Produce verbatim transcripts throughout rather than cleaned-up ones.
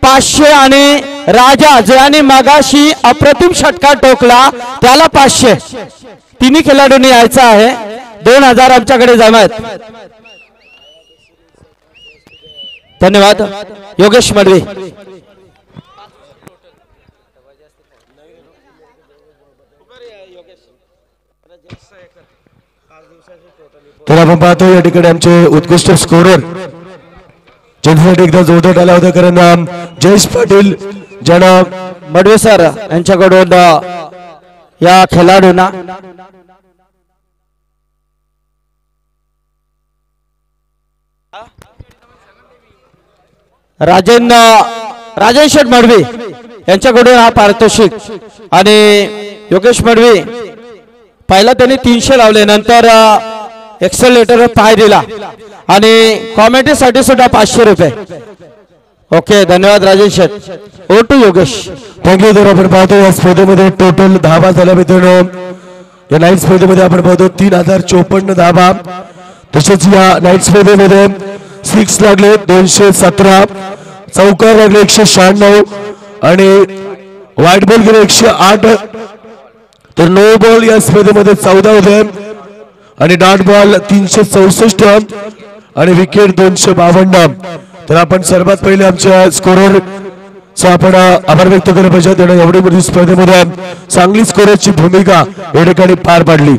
पाचशे आणि राजा ज्याने मागाशी अप्रतिम षटकार टोकला त्याला पाचशे। तिन्ही खेळाडूंनी यायचं आहे। दोन हजार आमच्याकडे जमा आहेत। धन्यवाद योगेश मडवी। तर आपण पाहतो या ठिकाणी आमचे उत्कृष्ट स्कोरर ज्यांच्यासाठी एकदा जोरदार आला होता कारण जयेश पाटील ज्यांना मडवे सर यांच्याकडून या खेळाडूंना राजेंद्र राजेश शेठ मडवी यांच्याकडून हा पारितोषिक आणि योगेश मडवी पहिला त्यांनी तीनशे लावले नंतर एक्सेलेटर पाय दिला आणि कॉमेंट्रीसाठी सुद्धा पाचशे रुपये। ओके धन्यवाद राजेश शेठ। ओ टू योगेश। थँक्यू। तर आपण पाहतो या स्पर्धेमध्ये टोटल धावा झाल्या मित्रांनो। या नाईट स्पर्धेमध्ये आपण पाहतो तीन हजार चोपन्न धावा। तसेच या नाईट स्पर्धेमध्ये सिक्स लागले दोनशे सतरा, चौकार लागले एकशे शहाण्णव आणि व्हाईट बॉल गेले एकशे आठ। तर नो बॉल या स्पर्धेमध्ये चौदा होते आणि डॉट बॉल तीनशे चौसष्ट आणि विकेट दोनशे बावन्न। तर आपण सर्वात पहिले आमच्या स्कोरर आपण आभार व्यक्त केला पाहिजे। त्याने एवढी मोठी स्पर्धेमध्ये चांगली स्कोररची भूमिका या ठिकाणी पार पाडली।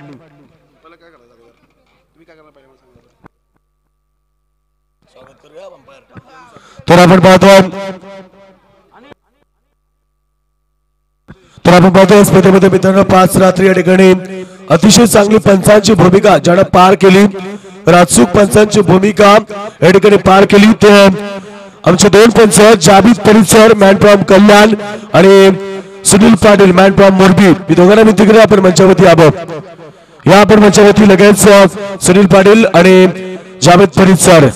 तर आपण पाहतो तर आपण पाहतो स्पर्धेमध्ये मित्रांनो पाच रात्री या ठिकाणी अतिशय चांगली पंचांची भूमिका ज्यानं पार केली। अचूक पंचांची भूमिका या ठिकाणी पार केली ते आमचे दोन पंच जाबित परिसर मॅन फ्रॉम कल्याण आणि सुनील पाटील मॅन फ्रॉम मोरबी। मी दोघांना विनंती करेन आपण मंचावरती यावं। या आपण मंचावरती लगेच सुनील पाटील आणि जाबित परिसर।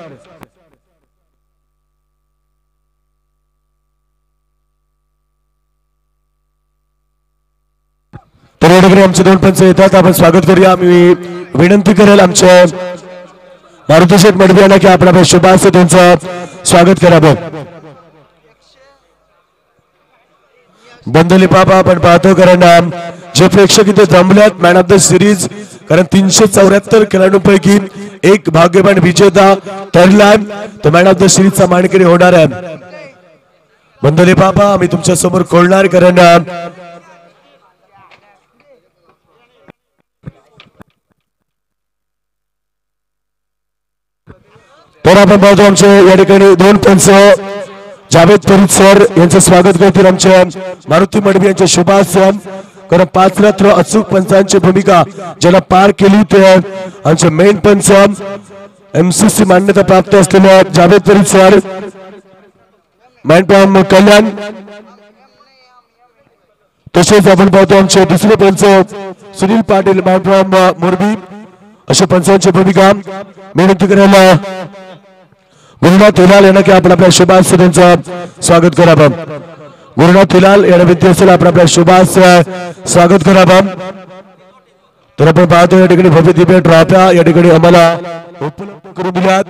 तर या ठिकाणी आमचे दोन पंच येतात आपण स्वागत करूया। मी विनंती करेल आमच्या मारुती शेठ मडवी यांना की आपण आपल्या शुभास त्यांचं स्वागत करावं। बंदली पापा आपण पाहतो कारण जे प्रेक्षक इथे जमल्यात मॅन ऑफ द सिरीज कारण तीनशे चौऱ्याहत्तर खेळाडूंपैकी एक भाग्यवान विजेता ठरलाय तो मॅन ऑफ द सिरीजचा मानकरी होणार आहे। बंदली पापा आम्ही तुमच्या समोर खोलणार कारण तर आपण पाहतो आमचे या ठिकाणी दोन पंच जावेद फरीद सर यांचं स्वागत करतील आमच्या मारुती मडवी यांच्या शुभासन कारण पाच रात्र अचूक पंचांची भूमिका ज्याला पार केली ते आमचे मेन पंच एमसीसी मान्यता प्राप्त असलेल्या Javed Farid sir man from Kalyan. तसेच आपण पाहतो आमचे दुसरे पंच सुनील पाटील मॅन फ्रॉम मोरबी अशा पंचांची भूमिका विनंती करायला गुरुनाथ हिलाल यांना की आपण आपल्या शुभास त्यांचं स्वागत करावं। गुरुनाथ हिलाल यांना विनंती असेल आपण आपल्या शुभास स्वागत करावं। तर आपण पाहतो या ठिकाणी भव्य दिव्य ट्रॉफ्या या ठिकाणी आम्हाला उपलब्ध करून दिल्यात।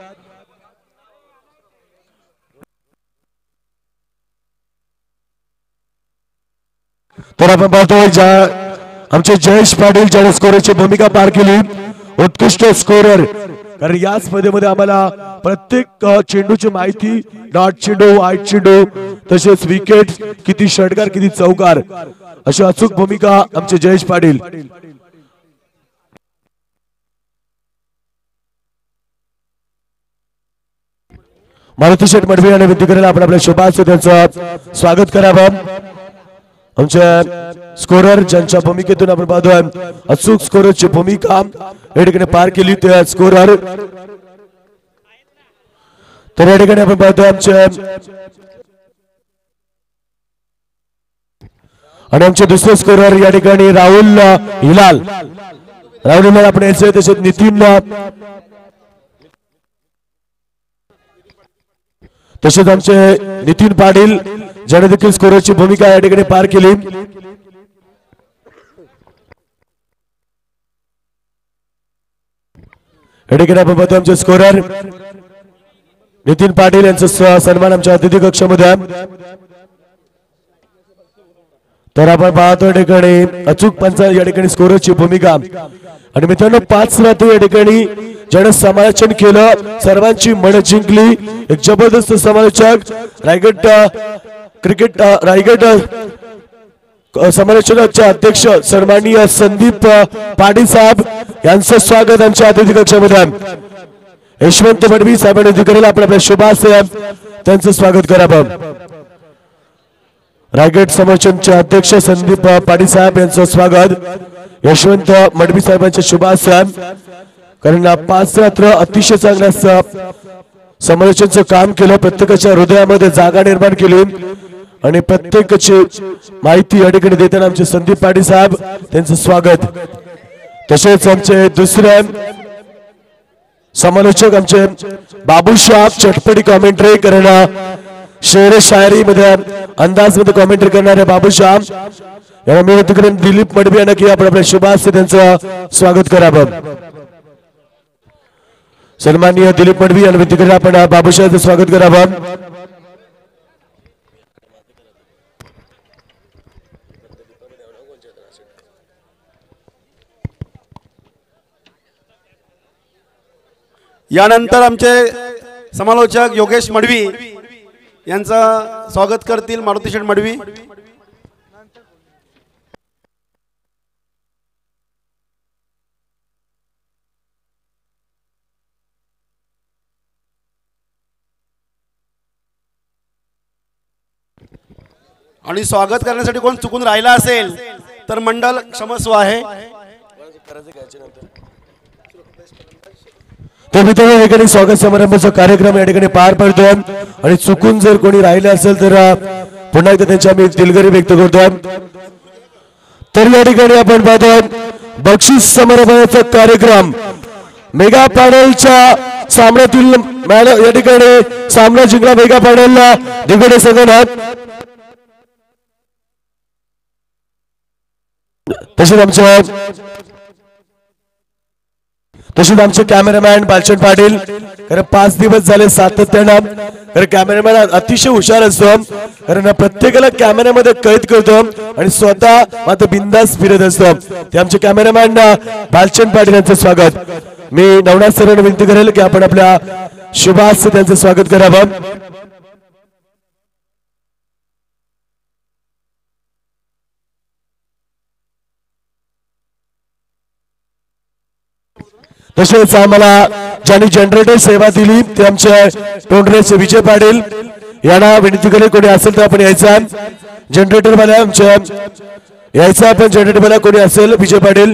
तर आपण पाहतो ज्या आमचे जयेश पाटील ज्याने स्कोररची भूमिका पार केली उत्कृष्ट स्कोरर कारण या स्पर्धेमध्ये आम्हाला प्रत्येक चेंडूची माहिती डॉट चेंडू वाईट चेंडू तसेच विकेट किती षटकार किती चौकार अशी अचूक भूमिका आमचे जयेश पाटील। मारुती शेठ मडवी यांनी विनंती करेल आपण आपल्या शुभास त्यांचं स्वागत करावं। आमच्या स्कोरर ज्यांच्या भूमिकेतून आपण पाहतोय अचूक स्कोररची भूमिका या ठिकाणी पार केली ते स्कोरर। तर या ठिकाणी आपण पाहतोय आमच्या आणि आमचे दुसरे स्कोरर या ठिकाणी राहुल हिलाल राहुल हिलाल आपण यायचे तसेच नितीन तसेच आमचे नितीन पाटील ज्याने देखील स्कोररची भूमिका या ठिकाणी पार केली। या ठिकाणी आपण पाहतो आमचे स्कोरर नितीन पाटील यांचा स- सन्मान आमच्या अतिथी कक्षामध्ये तर आपण पाहतो या ठिकाणी अचूक पंचा या ठिकाणी स्कोरची भूमिका आणि मित्रांनो पाच रात्री या ठिकाणी ज्याने समालोचन केलं सर्वांची मन जिंकली एक जबरदस्त समालोचक रायगड अ, क्रिकेट अ, रायगड अ, समालोचनाचे अध्यक्ष सन्माननीय संदीप अ, पाटील साहेब यांचं स्वागत आमच्या अतिथी कक्षामध्ये यशवंत मडवी साहेबांनी करेल आपण आपल्या शुभास त्यांचं स्वागत करावं रायगड समालोचनचे अध्यक्ष संदीप पाटील साहेब यांचं स्वागत यशवंत मडवी साहेबांचे शुभासन कारण पाच रात्र अतिशय चांगल्या समालोचनचं काम केलं प्रत्येकाच्या हृदयामध्ये जागा निर्माण केली आणि प्रत्येकाची माहिती या ठिकाणी देताना आमचे संदीप पाटील साहेब त्यांचं स्वागत तसेच आमचे दुसरे समालोचक आमचे बाबूशाह चटपटी कॉमेंट्री करणं शेर शायरी मध्ये अंदाज मध्ये कॉमेंट्री करणारे बाबूशाह यांना मी तिकडे दिलीप मडवी यांना की आपण आपल्या शुभास त्यांचं स्वागत करावं सन्माननीय दिलीप मडवी यांना तिकडे आपण बाबूशाहचं स्वागत करावं यानंतर आमचे समालोचक योगेश मडवी यांचं स्वागत करतील मारुती शेठ मडवी. आणि स्वागत करण्यासाठी कोण चुकून राहिला असेल तर मंडळ क्षमस्व आहे. तर मित्रांनो या ठिकाणी स्वागत समारंभाचा कार्यक्रम या ठिकाणी पार पडतोय आणि चुकून जर कोणी राहिले असेल तर पुन्हा एकदा त्यांची आम्ही दिलगिरी व्यक्त करतोय. तर या ठिकाणी आपण पाहतोय बक्षीस समारंभाचा कार्यक्रम मेगा पॅनलच्या सामन्यातील या ठिकाणी सामना जिंकला मेगा पॅनलला दिगडे संघाने तसेच आमच्या तसेच आमचे कॅमेरामॅन बालचंद पाटील कारण पाच दिवस झाले सातत्यानं कारण कॅमेरामॅन अतिशय हुशार असतो कारण प्रत्येकाला कॅमेऱ्यामध्ये कैद करतो आणि स्वतः मात्र बिंदास फिरत असतो ते आमचे कॅमेरामॅन बालचंद पाटील यांचं स्वागत. मी नवनाथ सरांना विनंती करेल की आपण आपल्या शुभास त्यांचं स्वागत करावं. तसेच आम्हाला ज्यांनी जनरेटर सेवा दिली ते आमचे टोंडरेचे विजय पाटील यांना विनंती करेल कोणी असेल तर आपण यायचा जनरेटर वाला आमच्या यायचा आपण जनरेटर वाला कोणी असेल विजय पाटील.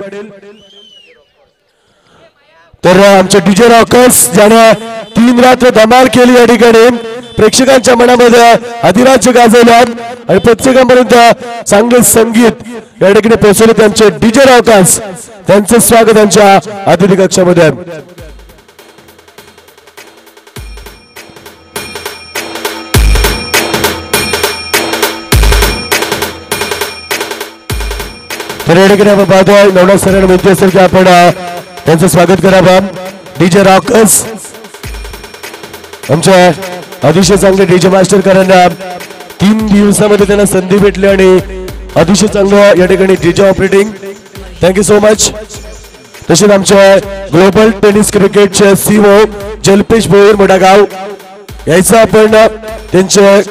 तर आमचे डीजे रॉकर्स ज्याने तीन रात्र धमाल केली या ठिकाणी प्रेक्षकांच्या मनामध्ये अधिराज्य गाजवलं आणि प्रत्येकापर्यंत चांगले संगीत या ठिकाणी पोहोचवले त्यांचे डीजे रॉकर्स त्यांचं स्वागत आमच्या अतिथी कक्षामध्ये. तर या ठिकाणी आपण पाहतोय नवनाथ सरांना विनंती असेल की आपण त्यांचं स्वागत करावं. डीजे रॉकर्स आमच्या अतिशय चांगले डीजे मास्टर करायला तीन दिवसामध्ये त्यांना संधी भेटली आणि अतिशय चांगलं या ठिकाणी DJ operating thank you so much. तसेच आमच्या ग्लोबल टेनिस क्रिकेटचे सीओ जल्पेश भोईर मोठागाव यायचं आपण त्यांचे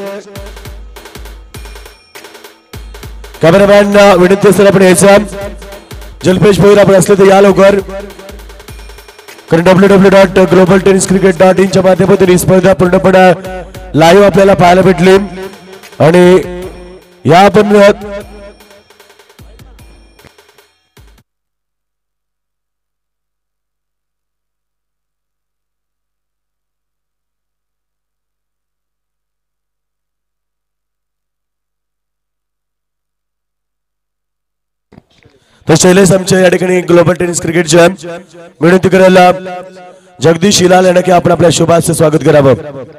कॅमेरामॅन विनंती असेल आपण यायचं जल्पेश भोईर आपण असले तर या लवकर कारण W W dot global tennis cricket dot इनच्या माध्यमातून ही स्पर्धा पूर्णपणे लाईव्ह आपल्याला पाहायला भेटली आणि या आपण तर शैलेश आमच्या या ठिकाणी ग्लोबल टेनिस क्रिकेट जॅम विनंती करायला जगदीश हिलाल यांना की आपण आपल्या शुभाचं स्वागत करावं.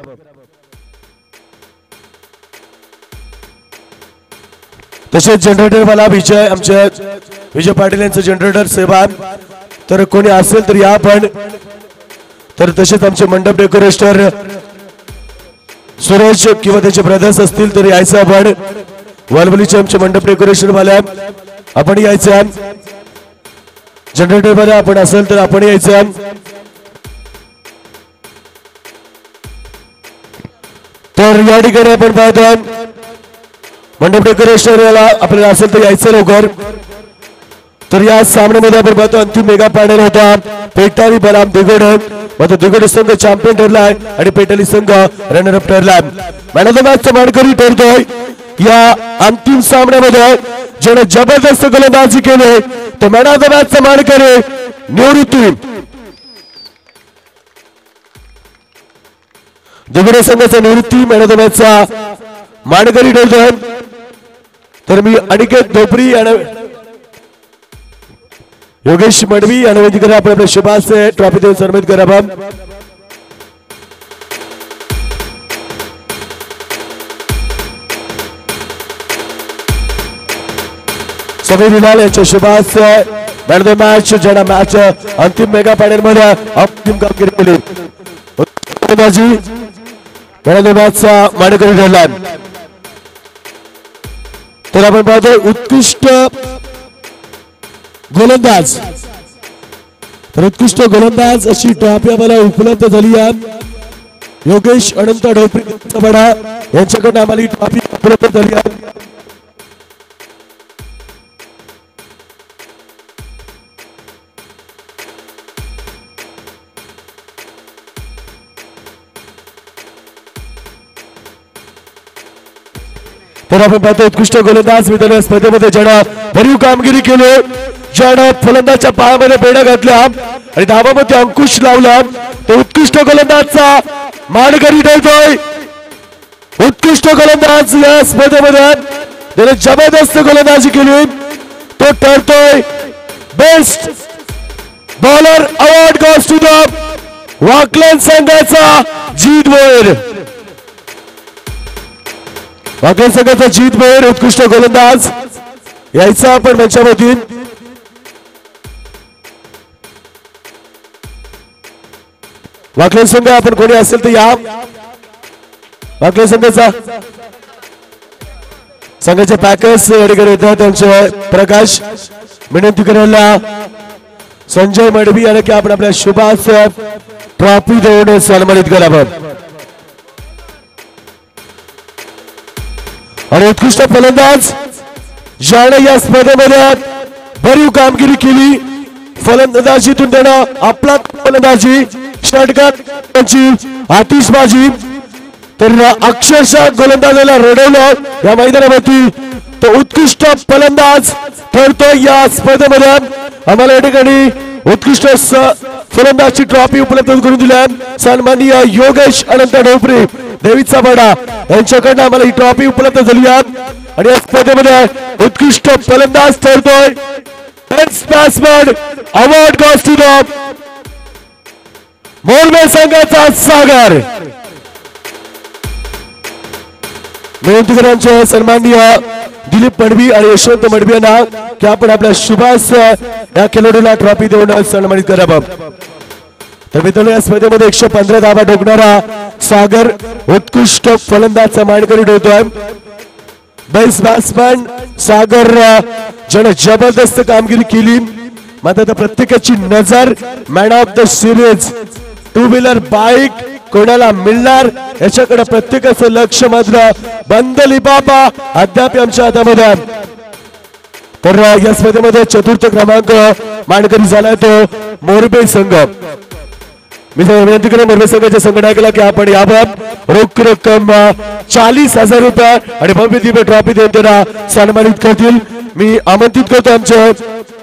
तसेच जनरेटर वाला विजय आमच्या विजय पाटील यांचं जनरेटर सेवा तर कोणी असेल तर या पण तर तसेच आमचे मंडप डेकोरेटर सुरेश किंवा त्याचे ब्रदर्स असतील तर यायचं आपण. वलवलीचे आमचे मंडप डेकोरेशन वाले आपण यायचं. जनरेटर मध्ये आपण असेल तर आपण यायचं. तर या ठिकाणी आपण पाहतो मंडप डेकोरेशन आपल्याला असेल तर यायचं लवकर. तर या सामन्यामध्ये आपण पाहतो अंतिम मेगा पॅनल होता. पेटारी बराम दिगड मात्र दिगड संघ चॅम्पियन ठरलाय आणि पेटाली संघ रनर अप ठरलाय. मॅन ऑफ द मॅच चा मानकरी ठरतोय या अंतिम सामन्यामध्ये ज्याने जबरदस्त गोलंदाजी केली तो मॅन ऑफ द मॅच चा मानकरी निवृत्ती दिगड संघाचा Nivrutti man of the match चा मानकरी ठरतोय. तर मी अनिकेत धोपरी आणि योगेश मडवी आणि वेदिकेवर आपण आपल्या शुभास ट्रॉफी देऊन सन्मानित करावा. समीर बिलाल यांच्या शुभास मॅन ऑफ द मॅच ज्यांना मॅच अंतिम मेगा फायनल मध्ये अंतिम कामगिरी केली मॅन ऑफ द मॅच चा मानकरी ठरला. तर आपण पाहतो उत्कृष्ट गोलंदाज तर उत्कृष्ट गोलंदाज अशी ट्रॉफी आम्हाला उपलब्ध झाली आहे. योगेश अनंत ढोपरी यांच्याकडून आम्हाला ही ट्रॉफी उपलब्ध झाली आहे. तर आपण पाहतो उत्कृष्ट गोलंदाज विधान स्पर्धेमध्ये ज्यानं भरीव कामगिरी केली, ज्यानं फलंदाजच्या पायामध्ये बेड्या घातल्या आणि धावामध्ये अंकुश लावला तो उत्कृष्ट गोलंदाजचा मानकरी ठरतोय. उत्कृष्ट गोलंदाज या स्पर्धेमध्ये त्याने जबरदस्त गोलंदाजी केली तो ठरतोय best bowler award goes to the Wakalan संघाचा जीत भोयर. वाकलन संघाचा जीत भोयर उत्कृष्ट गोलंदाज यायचा आपण मंचावरती. वाकलन संघ आपण कोणी असेल तर या. वाकलन संघाचा संघाचे पॅकर्स रेडी येतात त्यांचे प्रकाश विनंती करायला संजय मडवी आणि की आपण आपल्या शुभास ट्रॉफी देऊन सन्मानित करावं. आणि उत्कृष्ट फलंदाज ज्याने या स्पर्धेमध्ये भरीव कामगिरी केली फलंदाजीतून त्यानं आपला फलंदाजी षटकार त्यांची आतिषबाजी तर अक्षरशः गोलंदाजाला रडवलं या मैदानावरती तो उत्कृष्ट फलंदाज ठरतो या स्पर्धेमध्ये. आम्हाला या ठिकाणी उत्कृष्ट फलंदाजची ट्रॉफी उपलब्ध करून दिल्या सन्माननीय योगेश अनंत ढोपरे देवीचा बडा यांच्याकडनं आम्हाला ही ट्रॉफी उपलब्ध झाली आहे. आणि या स्पर्धेमध्ये उत्कृष्ट फलंदाज ठरतोय best batsman award goes to the Morbe संघाचा सागर. विनंतीकरांचे सन्माननीय दिलीप मडवी आणि यशवंत मडवी यांना की आपण आपल्या शुभास या खेळाडूला ट्रॉफी देऊन सन्मानित करावं. तर मित्रांनो या स्पर्धेमध्ये एकशे पंधरा धावा ठोकणारा सागर उत्कृष्ट फलंदाजचा मानकरी ठेवतोय. बेस्ट बॅट्समन सागर ज्याने जबरदस्त कामगिरी केली मात्र आता प्रत्येकाची नजर man of the series two wheeler bike कोणाला मिळणार याच्याकडे प्रत्येकाचं लक्ष मात्र बंद लिबाबा अद्याप आमच्या हातामध्ये. तर या स्पर्धेमध्ये चतुर्थ क्रमांक मानकरी झालाय तो मोरबे संघ. मी विनंती करेन मोरबे संघाच्या संघटनाला की आपण यावर रोख रक्कम चाळीस हजार रुपये आणि भव्य दिव्य ट्रॉफी देऊन त्यांना सन्मानित करतील. मी आमंत्रित करतो आमच्या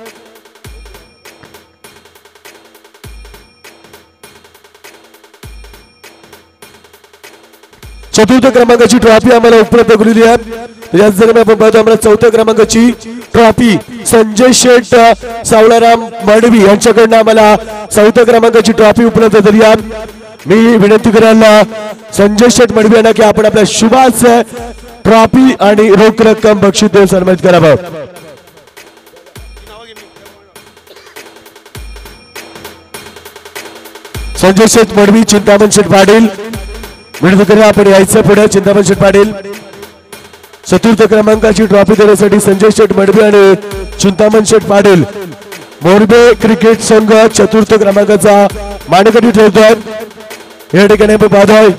चतुर्थ क्रमांकाची ट्रॉफी आम्हाला उपलब्ध करून आहे. याच दरम्यान आपण पाहतो आम्हाला चौथ्या क्रमांकाची ट्रॉफी संजय शेठ सावळाराम मडवी यांच्याकडनं आम्हाला चौथ्या क्रमांकाची ट्रॉफी उपलब्ध झाली आहे. मी विनंती करायला संजय शेठ मडवी यांना की आपण आपल्या शुभास ट्रॉफी आणि रोख रक्कम बक्षीस देऊन सन्मानित करावं. संजय शेठ मडवी चिंतामण शेठ पाटील विनंती आपण यायचं पुढे चिंतामण शेठ पाटील चतुर्थ क्रमांकाची ट्रॉफी देण्यासाठी संजय शेठ मडबी आणि चिंतामण शेठ पाटील मोरबे क्रिकेट संघ चतुर्थ क्रमांकाचा मानकरी ठेवतोय या ठिकाणी आपण पाहतोय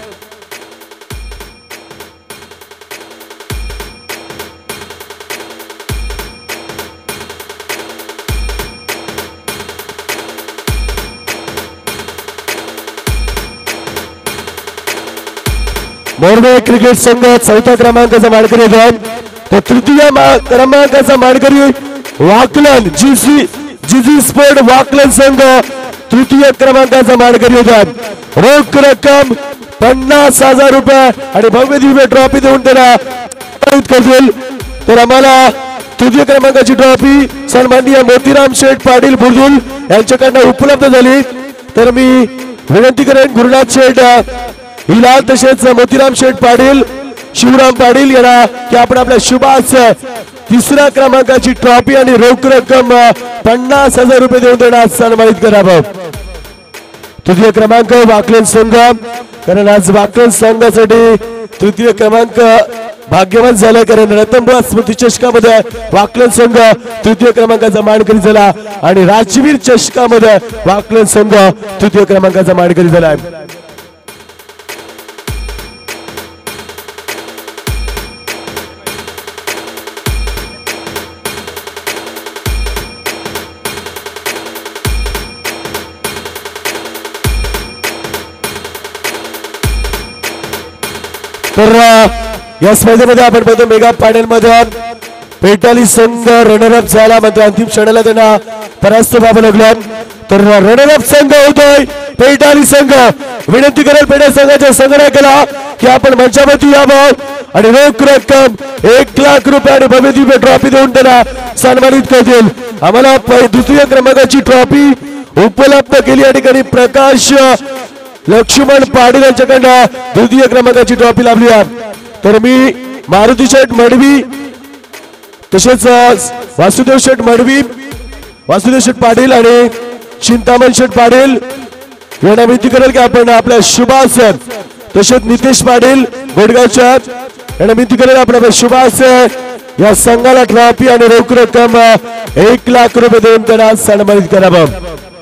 मोरबे क्रिकेट संघ चौथ्या क्रमांकाचा मानकरी आहे तर तृतीय क्रमांकाचा मानकरी वाकलन जीसी जीजी स्पोर्ट वाकलन संघ तृतीय क्रमांकाचा मानकरी होता रोख रक्कम पन्नास हजार रुपये आणि भव्य दिव्य ट्रॉफी देऊन त्यांना करतील तर आम्हाला तृतीय क्रमांकाची ट्रॉफी सन्माननीय मोतीराम शेठ पाटील बुर्दुल यांच्याकडनं उपलब्ध झाली तर मी विनंती करेन गुरुनाथ शेठ हिलाल तसेच मोतीराम शेठ पाटील शिवराम पाटील यांना की आपण आपल्या शुभास तिसऱ्या क्रमांकाची ट्रॉफी आणि रोख रक्कम पन्नास हजार रुपये देऊन देण्यास सन्मानित करावं तृतीय क्रमांक वाकलन संघ कारण आज वाकलन संघासाठी तृतीय क्रमांक भाग्यवान झाला कारण रतनबुवा स्मृती चषकामध्ये वाकलन संघ तृतीय क्रमांकाचा मानकरी झाला आणि राजवीर चषकामध्ये वाकलन संघ तृतीय क्रमांकाचा मानकरी झाला तर या स्पर्धेमध्ये आपण बघतो मेगा फायनल मध्ये पेटाली संघ रनरअप झाला मात्र अंतिम क्षणाला त्यांना परास्त व्हावं लागलं तर रनरअप संघ होतोय पेटाली संघ विनंती करेल पेटा संघाच्या संघटनाला की आपण मंचावरती यावं आणि रोख रक्कम एक लाख रुपये आणि भव्य दिव्य ट्रॉफी देऊन त्यांना सन्मानित करतील आम्हाला दुसऱ्या क्रमांकाची ट्रॉफी उपलब्ध केली या ठिकाणी प्रकाश लक्ष्मण पाटील यांच्याकडनं द्वितीय क्रमांकाची ट्रॉफी लाभली तर मी मारुती शेठ मडवी तसेच वासुदेव शेठ मडवी वासुदेव शेठ पाटील आणि चिंतामण शेठ पाटील यांना विनंती करेल की आपण आपल्या शुभास तसेच नितेश पाटील गोडगावच्या यांना विनंती करेल आपण आपल्या शुभास या संघाला ट्रॉफी आणि रोख रक्कम एक लाख रुपये देऊन त्यांना सन्मानित करावं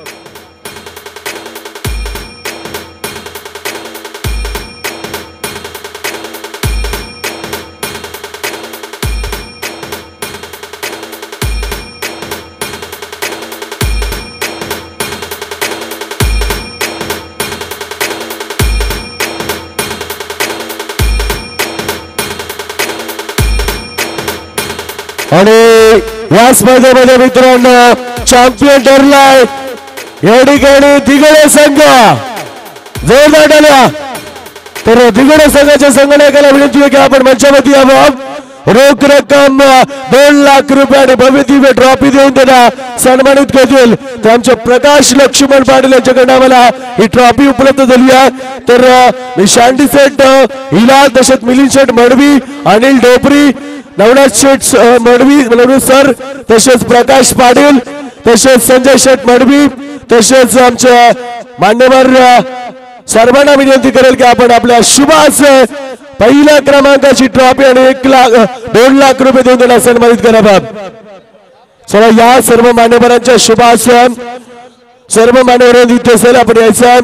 आणि या स्पर्धेमध्ये मित्रांनो चॅम्पियन ठरलाय या ठिकाणी दिगडे संघ जोरदार टाळ्या तर दिगडे संघाच्या संघटनाला विनंती आहे की आपण मंचावरती यावं रोख रक्कम दोन लाख रुपये आणि भव्य दिव्य ट्रॉफी देऊन त्यांना सन्मानित करतील तर आमचे प्रकाश लक्ष्मण पाटील यांच्याकडनं आम्हाला ही ट्रॉफी उपलब्ध झाली आहे तर मी शांती सेठ हिलाल तसेच मिलिंद शेठ मडवी अनिल ढोपरी नवनाथ शेठ मडवी नवनाथ सर तसेच प्रकाश पाटील तसेच संजय शेठ मडवी तसेच आमच्या मान्यवर सर्वांना विनंती करेल की आपण आपल्या शुभास पहिल्या क्रमांकाची ट्रॉफी आणि एक लाख दोन लाख रुपये देऊन त्यांना सन्मानित करावं चला या सर्व मान्यवरांच्या शुभास सर्व मान्यवरांनी इथे असेल आपण यायचं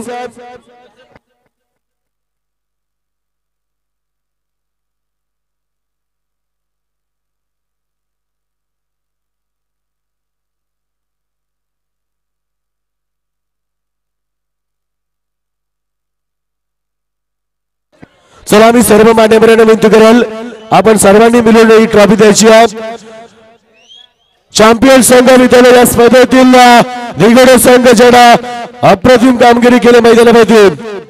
चला मी सर्व मान्यवरांना विनंती करेल आपण सर्वांनी मिळून ही ट्रॉफी द्यायची आहे चॅम्पियन संघ मित्रांनो या स्पर्धेतील दिगडे संघ ज्यांना अप्रतिम कामगिरी केली मैदानामध्ये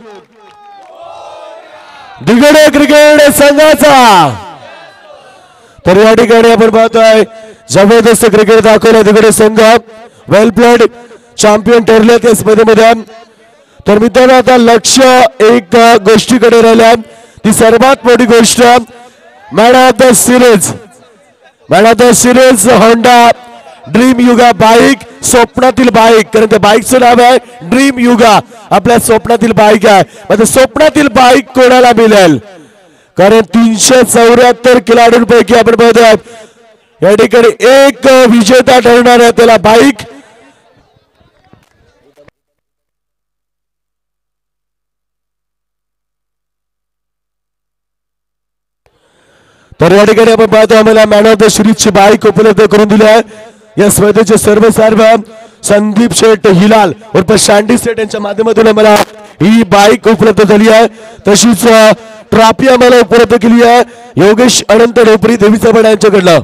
दिगडे क्रिकेट संघाचा तर या ठिकाणी आपण पाहतोय जबरदस्त क्रिकेट दाखवलं दिगडे संघ वेल प्लेड चॅम्पियन ठरले त्या स्पर्धेमध्ये तर मित्रांनो आता लक्ष एक गोष्टीकडे राहिल्या ती सर्वात मोठी गोष्ट man of the series man of the series Honda Dream Yuga bike स्वप्नातील बाईक, कारण त्या बाईकचं नाव आहे ड्रीम युगा. आपल्या स्वप्नातील बाईक आहे. आता स्वप्नातील बाईक कोणाला मिळेल, कारण तीनशे चौऱ्याहत्तर खेळाडूंपैकी आपण बघतोय या ठिकाणी एक विजेता ठरणार आहे, त्याला बाईक. तर या ठिकाणी आपण पाहतो आम्हाला मॅन ऑफ द सिरीजची बाईक उपलब्ध करून दिली आहे. या स्पर्धेचे सर्व सर्व संदीप शेठ हिलाल उर्फ शांडी शेठ यांच्या माध्यमातून आम्हाला ही बाईक उपलब्ध झाली आहे. तशीच ट्रॉफी आम्हाला उपलब्ध केली आहे योगेश अनंत ढोपरी देवीचा बडा यांच्याकडनं.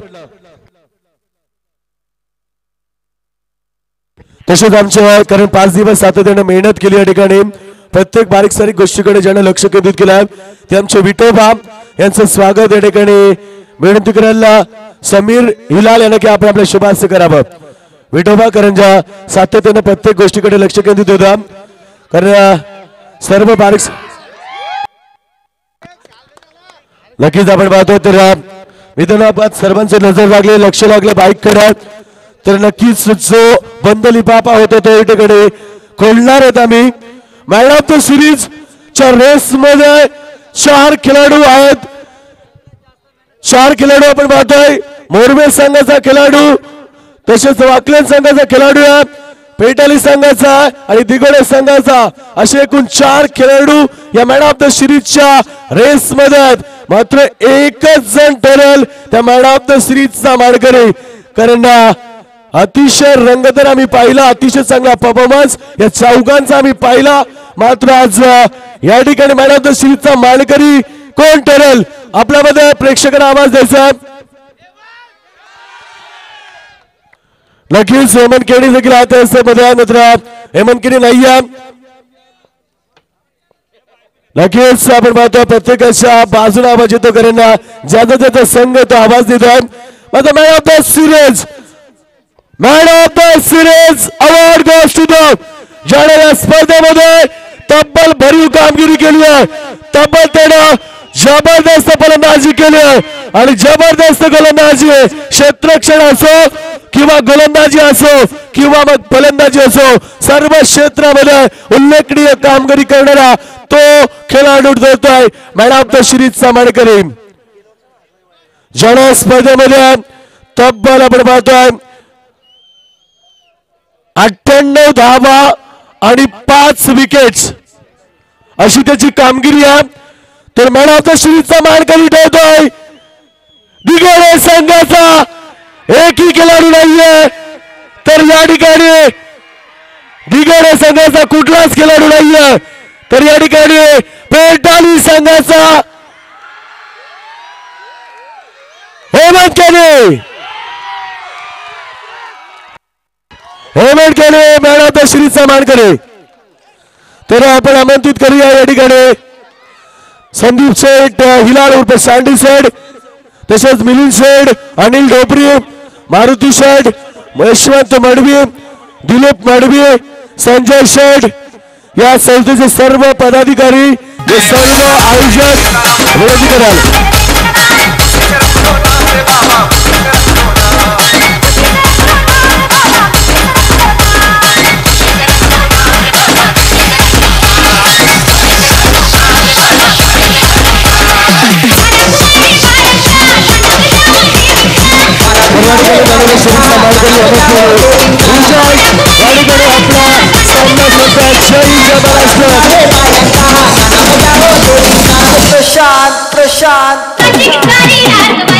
तसेच आमच्या कारण पाच दिवस सातत्याने मेहनत केली या ठिकाणी प्रत्येक बारीक सारीक गोष्टीकडे ज्याने लक्ष केंद्रित केलं आहे ते आमचे विठोबा यांचं स्वागत या ठिकाणी विनंती करायला समीर हिलाल यांना की आपण आपल्या शुभास्य करावं. विठोबा करंजा सातत्याने प्रत्येक गोष्टीकडे लक्ष केंद्रित होता, कारण सर्व बारीक नक्कीच आपण पाहतो. तर विधानाबाद सर्वांचे नजर लागले, लक्ष लागले बाईक कडे, तर नक्कीच जो बंद लिफाफा होता तो या ठिकाणी खोलणार आहेत आम्ही. मॅन ऑफ द सिरीज च्या रेस मध्ये चार खेळाडू आहेत. चार खेळाडू आपण पाहतोय, मोरबे संघाचा खेळाडू, तसेच वाकलेन संघाचा खेळाडू आहे, पेटाली संघाचा आणि दिगोडे संघाचा, असे एकूण चार खेळाडू या मॅन ऑफ द सिरीजच्या रेस मध्ये आहेत. मात्र एकच जण ठरेल त्या मॅन ऑफ द सिरीजचा मानकरी, कारण अतिशय रंगतदार आम्ही पाहिला, अतिशय चांगला परफॉर्मन्स या चौघांचा आम्ही पाहिला. मात्र आज या ठिकाणी मॅन ऑफ द सिरीजचा मानकरी कोण ठरेल, आपल्यामध्ये प्रेक्षकांना आवाज द्यायचा. नक्कीच हेमंत केणी देखील आता मध्ये, मात्र हेमंत केणी नाही आहे. नक्कीच आपण पाहतो प्रत्येकाच्या बाजूला आवाज येतो, कारण ज्याचा ज्याचा संघ तो आवाज देतो. मात्र man of the series man of the series award goes to the ज्याने या स्पर्धेमध्ये तब्बल भरीव कामगिरी केली आहे, तब्बल त्यानं जबरदस्त फलंदाजी केली आहे आणि जबरदस्त गोलंदाजी क्षेत्ररक्षण असो किंवा गोलंदाजी असो किंवा मग फलंदाजी असो, सर्व क्षेत्रामध्ये उल्लेखनीय कामगिरी करणारा तो खेळाडू ठरतोय मॅन ऑफ द सिरीजचा मानकरी. ज्याने स्पर्धेमध्ये तब्बल आपण पाहतोय अठ्ठ्याण्णव धावा आणि पाच विकेट्स अशी त्याची कामगिरी आहे. तर मॅन ऑफ द सिरीजचा मानकरी ठरतोय दिगोडे संघाचा एकही खेळाडू नाहीये. तर या ठिकाणी दिगोडे संघाचा कुठलाच खेळाडू नाहीये. तर या ठिकाणी पेटाली संघाचा Hemant Keni Hemant Keni man of the सिरीजचा मानकरी. तर आपण आमंत्रित करूया या ठिकाणी संदीप शेठ हिलाल उर्फ सँडी शेठ, तसेच मिलिंद शेठ, अनिल ढोपरी, मारुती शेठ, यशवंत मडवी, दिलीप मडवी, संजय शेठ, या संस्थेचे सर्व पदाधिकारी, हे सर्व आयोजक विनंती कराल. प्रशांत प्रशांत